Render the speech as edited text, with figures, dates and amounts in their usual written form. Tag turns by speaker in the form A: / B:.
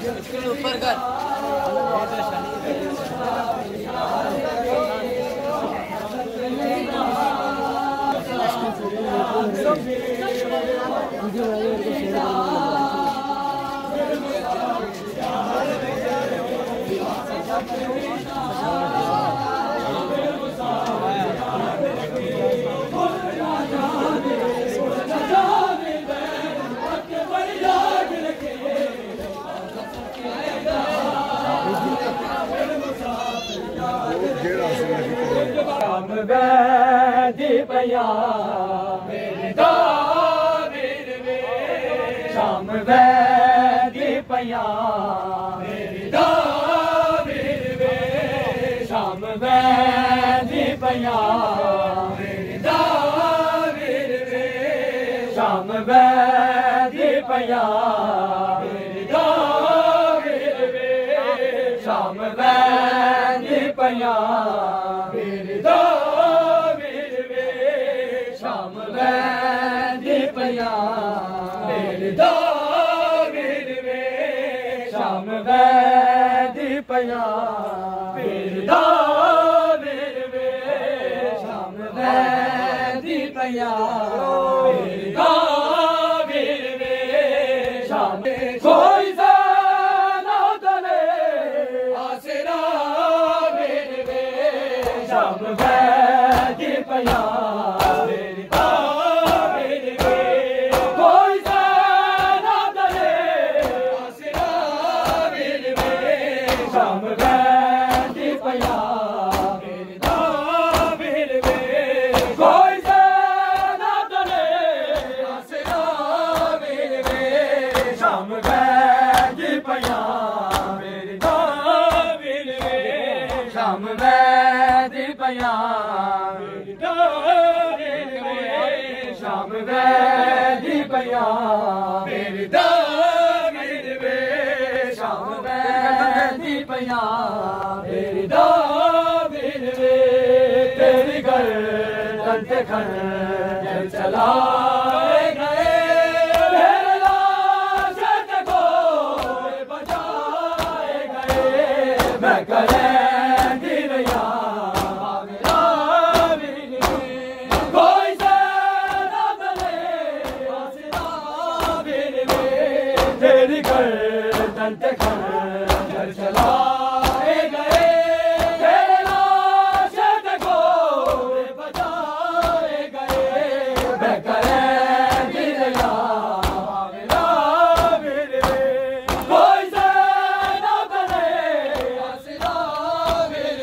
A: ऊपर कर
B: वैदी पया मेरे दावीर वे शाम वैदी पया मेरे दावीर वे शाम वैदी पया मेरे दावीर वे शाम वैदी पया मेरे दावीर वे शाम वैदी पया शाम वैदी पया मेरे दावीर वे शाम वैदी पया मेरे दावीर वे शाम कोई ज़ाना तले आसरा मेरे वे शाम वैदी पया शाम वैदी पया मेरे दावीर वे शाम वैदी पया मेरे दावीर वे शाम वैदी पया मेरे दावीर वे तेरी गर्दन पे खंजर चलाए गए मेरे लाश को बचाए गए मैं करे तेरी गर्दन पे खंजर चलाए गए तेरे लाश को बचाए गए मैं करे दिलया मेरा मेरे कोई से ना बने आसरा मेरे